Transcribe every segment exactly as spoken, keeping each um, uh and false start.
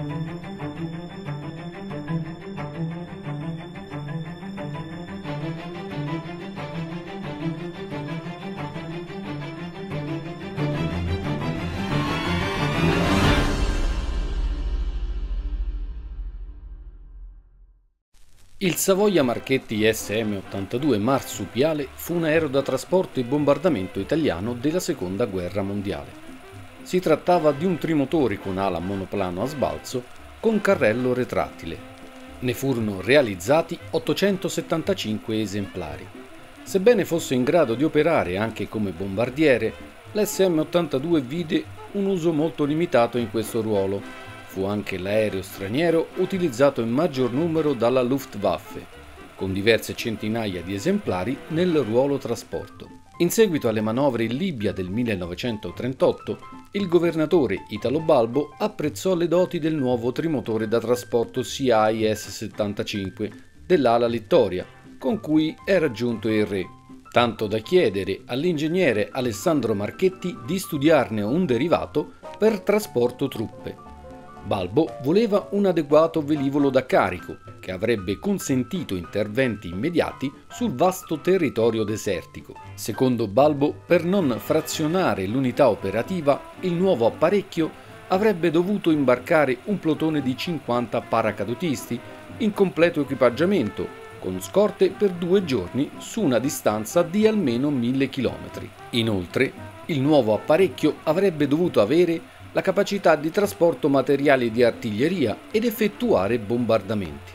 Il Savoia Marchetti S M ottantadue marsupiale fu un aereo da trasporto e bombardamento italiano della Seconda Guerra Mondiale. Si trattava di un trimotore con ala monoplano a sbalzo con carrello retrattile. Ne furono realizzati ottocentosettantacinque esemplari. Sebbene fosse in grado di operare anche come bombardiere, l'S M ottantadue vide un uso molto limitato in questo ruolo. Fu anche l'aereo straniero utilizzato in maggior numero dalla Luftwaffe, con diverse centinaia di esemplari nel ruolo trasporto. In seguito alle manovre in Libia del millenovecentotrentotto, il governatore Italo Balbo apprezzò le doti del nuovo trimotore da trasporto C I S settantacinque dell'ala Littoria, con cui era giunto il re, tanto da chiedere all'ingegnere Alessandro Marchetti di studiarne un derivato per trasporto truppe. Balbo voleva un adeguato velivolo da carico che avrebbe consentito interventi immediati sul vasto territorio desertico. Secondo Balbo, per non frazionare l'unità operativa, il nuovo apparecchio avrebbe dovuto imbarcare un plotone di cinquanta paracadutisti in completo equipaggiamento, con scorte per due giorni su una distanza di almeno mille chilometri. Inoltre, il nuovo apparecchio avrebbe dovuto avere la capacità di trasporto materiali di artiglieria ed effettuare bombardamenti.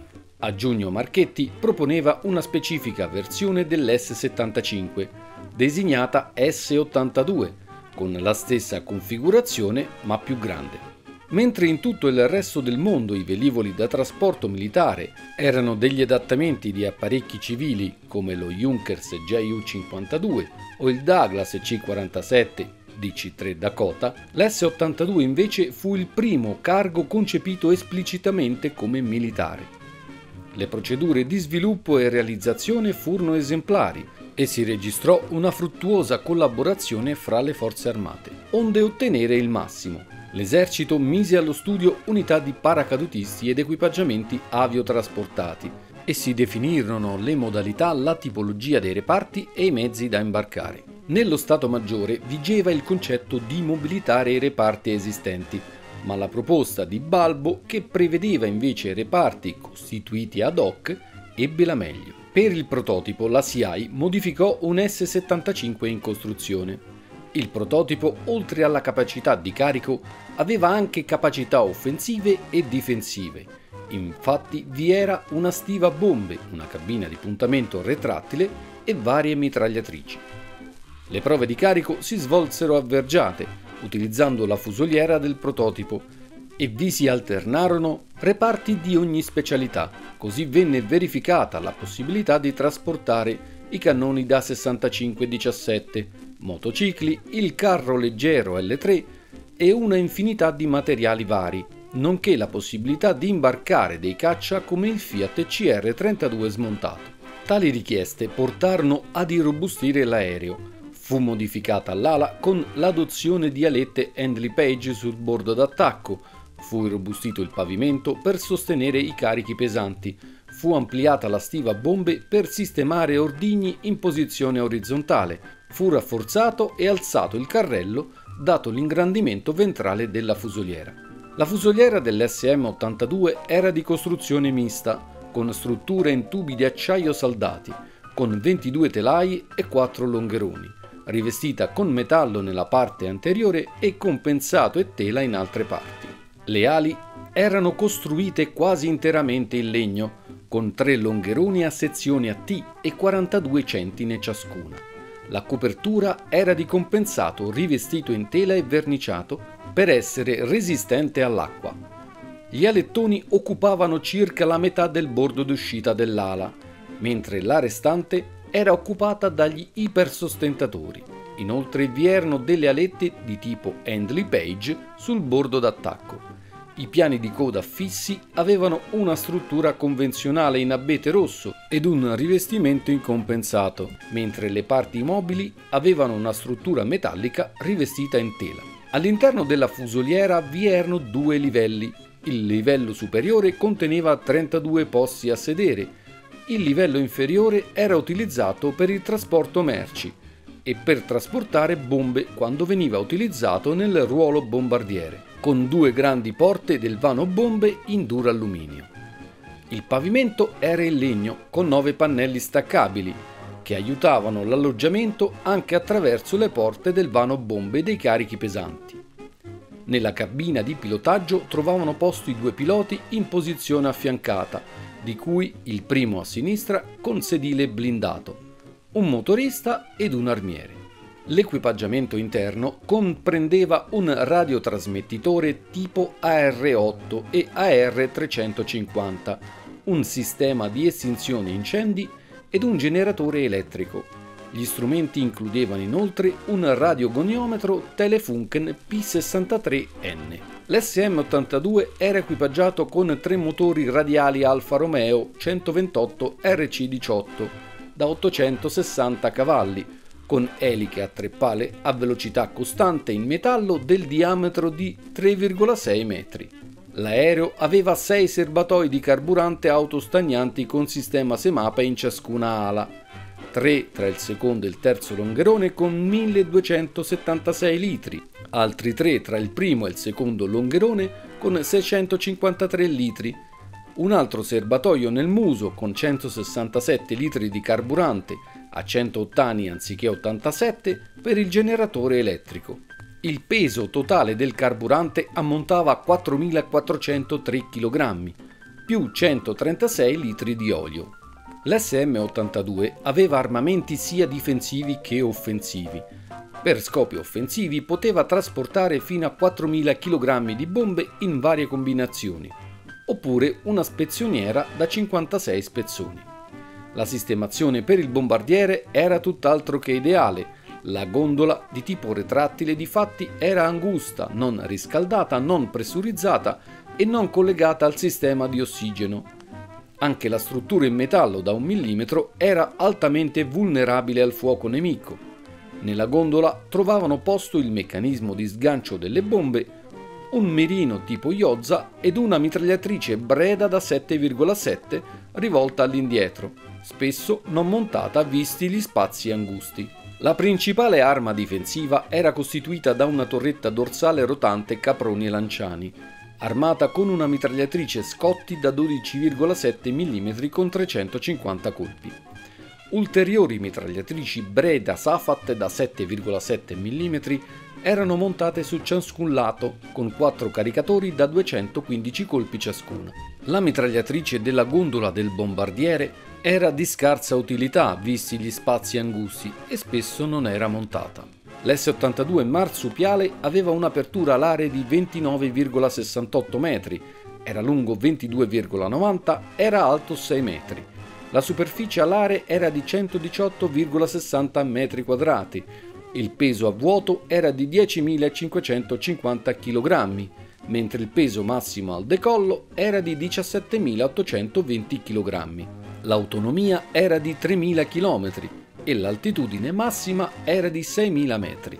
A giugno Marchetti proponeva una specifica versione dell'S settantacinque, designata S ottantadue, con la stessa configurazione ma più grande. Mentre in tutto il resto del mondo i velivoli da trasporto militare erano degli adattamenti di apparecchi civili come lo Junkers J U cinquantadue o il Douglas C quarantasette D C tre Dakota, l'S ottantadue invece fu il primo cargo concepito esplicitamente come militare. Le procedure di sviluppo e realizzazione furono esemplari e si registrò una fruttuosa collaborazione fra le forze armate. Onde ottenere il massimo, l'esercito mise allo studio unità di paracadutisti ed equipaggiamenti aviotrasportati e si definirono le modalità, la tipologia dei reparti e i mezzi da imbarcare. Nello Stato Maggiore vigeva il concetto di mobilitare i reparti esistenti, ma la proposta di Balbo, che prevedeva invece reparti costituiti ad hoc, ebbe la meglio. Per il prototipo la S I A I modificò un S settantacinque in costruzione. Il prototipo, oltre alla capacità di carico, aveva anche capacità offensive e difensive. Infatti vi era una stiva a bombe, una cabina di puntamento retrattile e varie mitragliatrici. Le prove di carico si svolsero a Vergiate, utilizzando la fusoliera del prototipo, e vi si alternarono reparti di ogni specialità, così venne verificata la possibilità di trasportare i cannoni da sessantacinque diciassette, motocicli, il carro leggero L tre e una infinità di materiali vari, nonché la possibilità di imbarcare dei caccia come il Fiat C R trentadue smontato. Tali richieste portarono ad irrobustire l'aereo. Fu modificata l'ala con l'adozione di alette Handley Page sul bordo d'attacco, fu irrobustito il pavimento per sostenere i carichi pesanti, fu ampliata la stiva a bombe per sistemare ordigni in posizione orizzontale, fu rafforzato e alzato il carrello dato l'ingrandimento ventrale della fusoliera. La fusoliera dell'S M ottantadue era di costruzione mista, con strutture in tubi di acciaio saldati, con ventidue telai e quattro longheroni, rivestita con metallo nella parte anteriore e compensato e tela in altre parti. Le ali erano costruite quasi interamente in legno, con tre longheroni a sezioni a T e quarantadue centine ciascuna. La copertura era di compensato rivestito in tela e verniciato per essere resistente all'acqua. Gli alettoni occupavano circa la metà del bordo d'uscita dell'ala, mentre la restante era occupata dagli ipersostentatori. Inoltre vi erano delle alette di tipo Handley Page sul bordo d'attacco. I piani di coda fissi avevano una struttura convenzionale in abete rosso ed un rivestimento incompensato, mentre le parti mobili avevano una struttura metallica rivestita in tela. All'interno della fusoliera vi erano due livelli, Il livello superiore conteneva trentadue posti a sedere, il livello inferiore era utilizzato per il trasporto merci e per trasportare bombe quando veniva utilizzato nel ruolo bombardiere, con due grandi porte del vano bombe in duralluminio. Il pavimento era in legno con nove pannelli staccabili che aiutavano l'alloggiamento anche attraverso le porte del vano bombe dei carichi pesanti. Nella cabina di pilotaggio trovavano posto i due piloti in posizione affiancata, di cui il primo a sinistra con sedile blindato, un motorista ed un armiere. L'equipaggiamento interno comprendeva un radiotrasmettitore tipo A R otto e A R trecentocinquanta, un sistema di estinzione incendi ed un generatore elettrico. Gli strumenti includevano inoltre un radiogoniometro Telefunken P sessantatré N. L'S M ottantadue era equipaggiato con tre motori radiali Alfa Romeo centoventotto R C diciotto da ottocentosessanta cavalli, con eliche a tre pale a velocità costante in metallo del diametro di tre virgola sei metri. L'aereo aveva sei serbatoi di carburante autostagnanti con sistema Semapa in ciascuna ala, tre tra il secondo e il terzo longherone con milleduecentosettantasei litri, altri tre tra il primo e il secondo longherone con seicentocinquantatré litri, un altro serbatoio nel muso con centosessantasette litri di carburante a cento ottani anziché ottantasette per il generatore elettrico. Il peso totale del carburante ammontava a quattromilaquattrocentotre chilogrammi, più centotrentasei litri di olio. L'S M ottantadue aveva armamenti sia difensivi che offensivi. Per scopi offensivi poteva trasportare fino a quattromila chilogrammi di bombe in varie combinazioni, oppure una spezzoniera da cinquantasei spezzoni. La sistemazione per il bombardiere era tutt'altro che ideale. La gondola di tipo retrattile difatti era angusta, non riscaldata, non pressurizzata e non collegata al sistema di ossigeno. Anche la struttura in metallo da un millimetro era altamente vulnerabile al fuoco nemico. Nella gondola trovavano posto il meccanismo di sgancio delle bombe, un mirino tipo Iozza ed una mitragliatrice Breda da sette virgola sette rivolta all'indietro, spesso non montata visti gli spazi angusti. La principale arma difensiva era costituita da una torretta dorsale rotante Caproni e Lanciani, armata con una mitragliatrice Scotti da dodici virgola sette millimetri con trecentocinquanta colpi. Ulteriori mitragliatrici Breda Safat da sette virgola sette millimetri erano montate su ciascun lato, con quattro caricatori da duecentoquindici colpi ciascuna. La mitragliatrice della gondola del bombardiere era di scarsa utilità visti gli spazi angusti e spesso non era montata. L'S ottantadue marsupiale aveva un'apertura alare di ventinove virgola sessantotto metri, era lungo ventidue virgola novanta, era alto sei metri. La superficie alare era di centodiciotto virgola sessanta metri quadrati, il peso a vuoto era di diecimilacinquecentocinquanta chilogrammi, mentre il peso massimo al decollo era di diciassettemilaottocentoventi chilogrammi. L'autonomia era di tremila chilometri e l'altitudine massima era di seimila metri.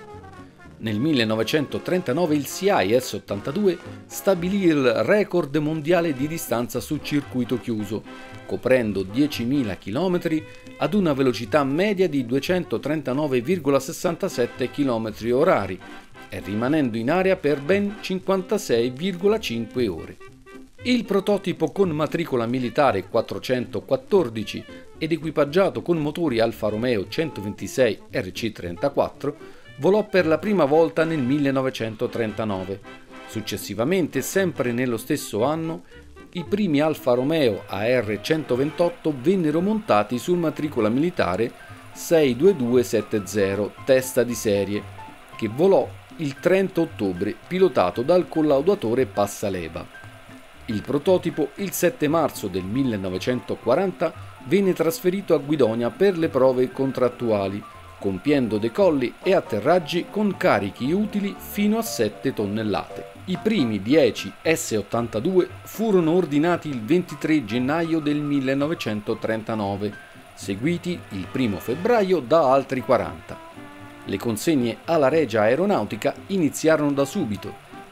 Nel millenovecentotrentanove il C I S ottantadue stabilì il record mondiale di distanza su circuito chiuso, coprendo diecimila chilometri ad una velocità media di duecentotrentanove virgola sessantasette chilometri orari e rimanendo in aria per ben cinquantasei virgola cinque ore. Il prototipo con matricola militare quattrocentoquattordici ed equipaggiato con motori Alfa Romeo centoventisei R C trentaquattro volò per la prima volta nel millenovecentotrentanove. Successivamente, sempre nello stesso anno, i primi Alfa Romeo A R centoventotto vennero montati sul matricola militare sei due due sette zero testa di serie, che volò il trenta ottobre pilotato dal collaudatore Passaleva. Il prototipo il sette marzo del millenovecentoquaranta venne trasferito a Guidonia per le prove contrattuali, compiendo decolli e atterraggi con carichi utili fino a sette tonnellate. I primi dieci S ottantadue furono ordinati il ventitré gennaio del millenovecentotrentanove, seguiti il primo febbraio da altri quaranta. Le consegne alla Regia Aeronautica iniziarono da subito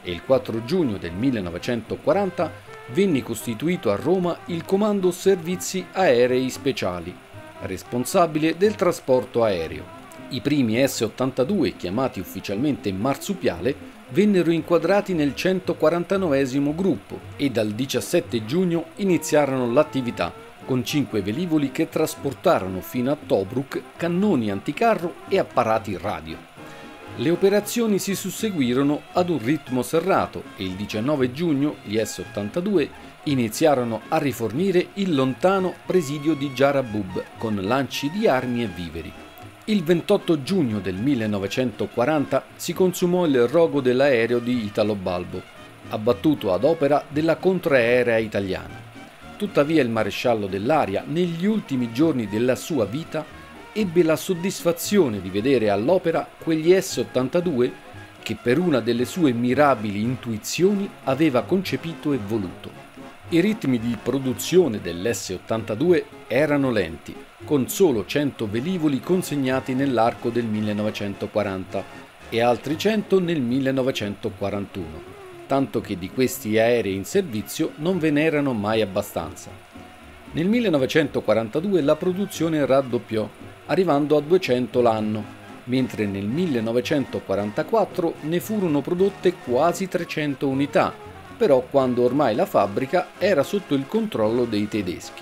e il quattro giugno del millenovecentoquaranta venne costituito a Roma il Comando Servizi Aerei Speciali, responsabile del trasporto aereo. I primi S ottantadue, chiamati ufficialmente Marsupiale, vennero inquadrati nel centoquarantanovesimo gruppo e dal diciassette giugno iniziarono l'attività, con cinque velivoli che trasportarono fino a Tobruk cannoni anticarro e apparati radio. Le operazioni si susseguirono ad un ritmo serrato e il diciannove giugno gli S ottantadue iniziarono a rifornire il lontano presidio di Jarabub con lanci di armi e viveri. Il ventotto giugno del millenovecentoquaranta si consumò il rogo dell'aereo di Italo Balbo, abbattuto ad opera della contraerea italiana. Tuttavia il maresciallo dell'aria, negli ultimi giorni della sua vita, ebbe la soddisfazione di vedere all'opera quegli S ottantadue che per una delle sue mirabili intuizioni aveva concepito e voluto. I ritmi di produzione dell'S ottantadue erano lenti, con solo cento velivoli consegnati nell'arco del millenovecentoquaranta e altri cento nel millenovecentoquarantuno, tanto che di questi aerei in servizio non ve n'erano mai abbastanza. Nel millenovecentoquarantadue la produzione raddoppiò, arrivando a duecento l'anno, mentre nel millenovecentoquarantaquattro ne furono prodotte quasi trecento unità, però quando ormai la fabbrica era sotto il controllo dei tedeschi.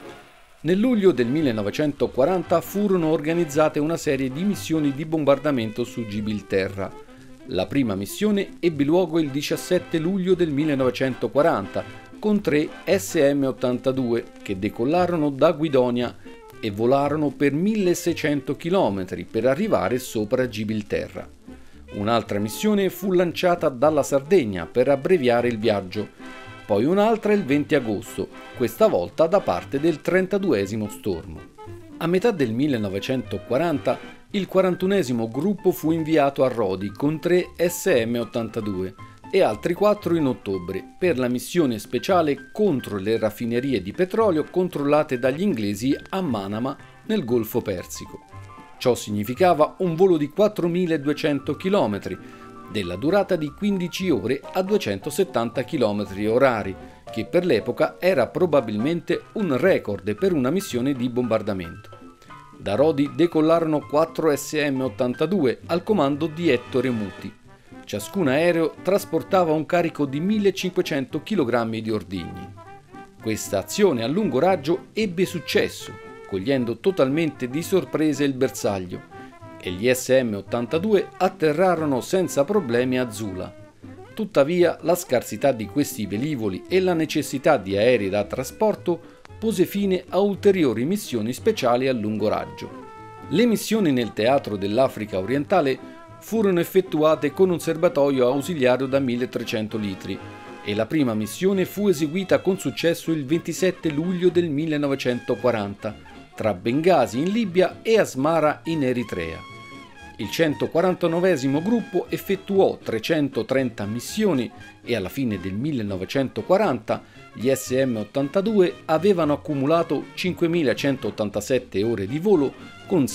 Nel luglio del millenovecentoquaranta furono organizzate una serie di missioni di bombardamento su Gibilterra. La prima missione ebbe luogo il diciassette luglio del millenovecentoquaranta con tre S M ottantadue che decollarono da Guidonia e volarono per milleseicento chilometri per arrivare sopra Gibilterra. Un'altra missione fu lanciata dalla Sardegna per abbreviare il viaggio, poi un'altra il venti agosto, questa volta da parte del trentaduesimo stormo. A metà del millenovecentoquaranta il quarantunesimo gruppo fu inviato a Rodi con tre S M ottantadue e altri quattro in ottobre per la missione speciale contro le raffinerie di petrolio controllate dagli inglesi a Manama nel Golfo Persico. Ciò significava un volo di quattromiladuecento chilometri, della durata di quindici ore a duecentosettanta chilometri orari, che per l'epoca era probabilmente un record per una missione di bombardamento. Da Rodi decollarono quattro S M ottantadue al comando di Ettore Muti. Ciascun aereo trasportava un carico di millecinquecento chilogrammi di ordigni. Questa azione a lungo raggio ebbe successo, cogliendo totalmente di sorpresa il bersaglio, e gli S M ottantadue atterrarono senza problemi a Zula. Tuttavia, la scarsità di questi velivoli e la necessità di aerei da trasporto pose fine a ulteriori missioni speciali a lungo raggio. Le missioni nel teatro dell'Africa orientale furono effettuate con un serbatoio ausiliario da milletrecento litri e la prima missione fu eseguita con successo il ventisette luglio del millenovecentoquaranta tra Bengasi in Libia e Asmara in Eritrea. Il centoquarantanovesimo gruppo effettuò trecentotrenta missioni e alla fine del millenovecentoquaranta gli S M ottantadue avevano accumulato cinquemilacentottantasette ore di volo con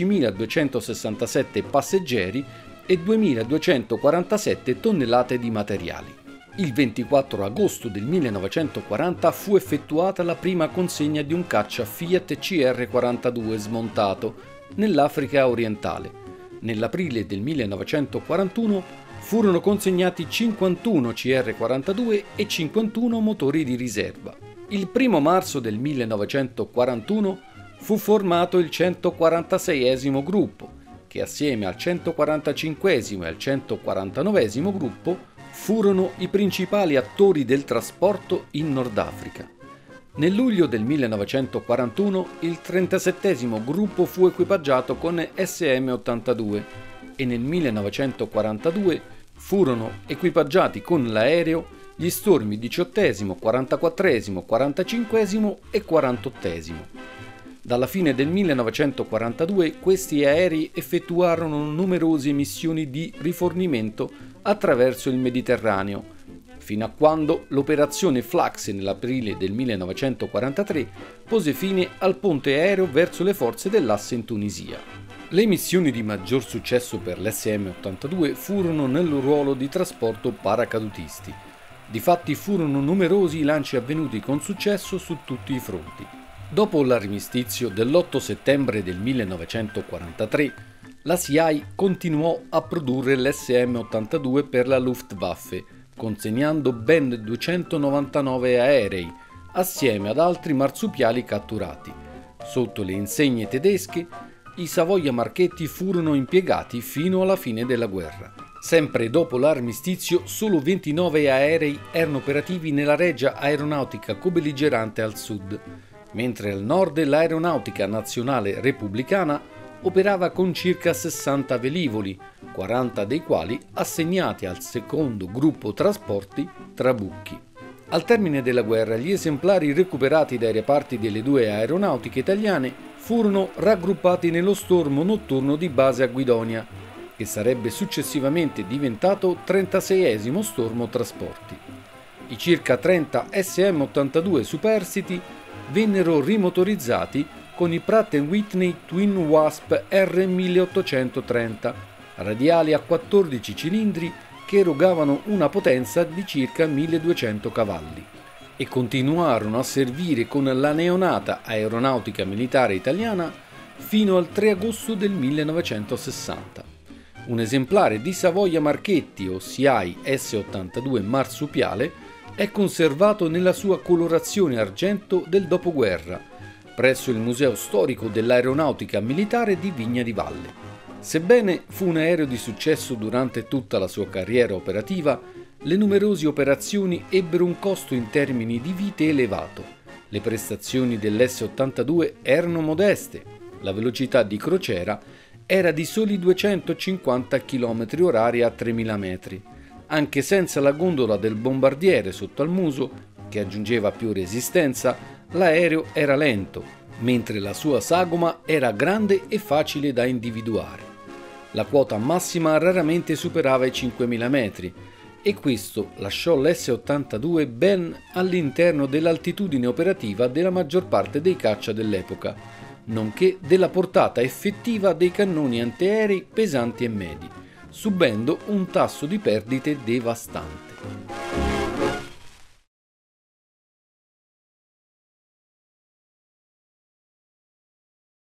sedicimiladuecentosessantasette passeggeri e duemiladuecentoquarantasette tonnellate di materiali. Il ventiquattro agosto del millenovecentoquaranta fu effettuata la prima consegna di un caccia Fiat C R quarantadue smontato nell'Africa orientale. Nell'aprile del millenovecentoquarantuno furono consegnati cinquantuno C R quarantadue e cinquantuno motori di riserva. Il primo marzo del millenovecentoquarantuno fu formato il centoquarantaseiesimo gruppo, che assieme al centoquarantacinquesimo e al centoquarantanovesimo gruppo furono i principali attori del trasporto in Nord Africa. Nel luglio del millenovecentoquarantuno il trentasettesimo gruppo fu equipaggiato con S M ottantadue e nel millenovecentoquarantadue furono equipaggiati con l'aereo gli stormi diciottesimo, quarantaquattresimo, quarantacinquesimo e quarantottesimo. Dalla fine del millenovecentoquarantadue questi aerei effettuarono numerose missioni di rifornimento attraverso il Mediterraneo, fino a quando l'operazione Flax nell'aprile del millenovecentoquarantatré pose fine al ponte aereo verso le forze dell'asse in Tunisia. Le missioni di maggior successo per l'S M ottantadue furono nel ruolo di trasporto paracadutisti. Difatti furono numerosi i lanci avvenuti con successo su tutti i fronti. Dopo l'armistizio dell'otto settembre del millenovecentoquarantatré, la S I A E continuò a produrre l'S M ottantadue per la Luftwaffe, consegnando ben duecentonovantanove aerei, assieme ad altri marsupiali catturati. Sotto le insegne tedesche, i Savoia Marchetti furono impiegati fino alla fine della guerra. Sempre dopo l'armistizio, solo ventinove aerei erano operativi nella Regia Aeronautica Cobelligerante al sud, mentre al nord l'Aeronautica Nazionale Repubblicana operava con circa sessanta velivoli, quaranta dei quali assegnati al secondo gruppo trasporti Trabucchi. Al termine della guerra, gli esemplari recuperati dai reparti delle due aeronautiche italiane furono raggruppati nello stormo notturno di base a Guidonia, che sarebbe successivamente diventato trentaseiesimo stormo trasporti. I circa trenta S M ottantadue superstiti vennero rimotorizzati con i Pratt and Whitney Twin Wasp R milleottocentotrenta, radiali a quattordici cilindri che erogavano una potenza di circa milleduecento cavalli, e continuarono a servire con la neonata Aeronautica Militare Italiana fino al tre agosto del millenovecentosessanta. Un esemplare di Savoia Marchetti o S I A E S ottantadue marsupiale è conservato nella sua colorazione argento del dopoguerra, presso il Museo Storico dell'Aeronautica Militare di Vigna di Valle. Sebbene fu un aereo di successo durante tutta la sua carriera operativa, le numerose operazioni ebbero un costo in termini di vite elevato. Le prestazioni dell'S ottantadue erano modeste, la velocità di crociera era di soli duecentocinquanta chilometri orari a tremila metri, anche senza la gondola del bombardiere sotto al muso, che aggiungeva più resistenza. L'aereo era lento, mentre la sua sagoma era grande e facile da individuare. La quota massima raramente superava i cinquemila metri, e questo lasciò l'S ottantadue ben all'interno dell'altitudine operativa della maggior parte dei caccia dell'epoca, nonché della portata effettiva dei cannoni antiaerei pesanti e medi, subendo un tasso di perdite devastante.